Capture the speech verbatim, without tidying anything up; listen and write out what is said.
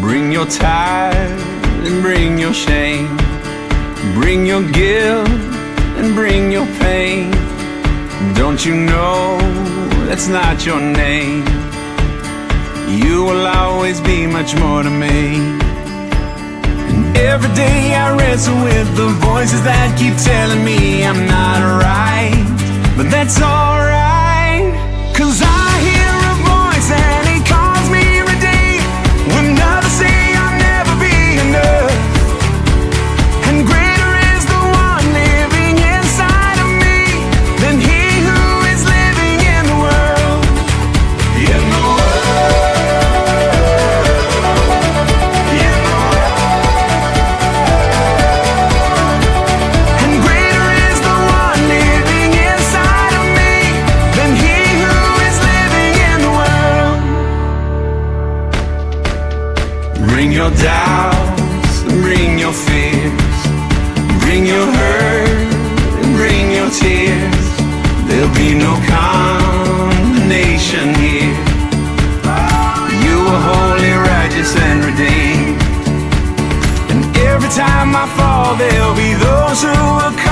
Bring your tithe and bring your shame. Bring your guilt and bring your pain. Don't you know that's not your name? You will always be much more to me. And every day I wrestle with the voices that keep telling me I'm not right. But that's alright, 'cause I hear a voice and it calls me redeemed. When others say I'll never be enough, and greater is the one living inside of me than he who is living in the world. In the world, in the world. And greater is the one living inside of me than he who is living in the world. Bring your doubts and bring your fears. Bring your hurt and bring your tears. There'll be no condemnation here. You are holy, righteous, and redeemed. And every time I fall, there'll be those who will come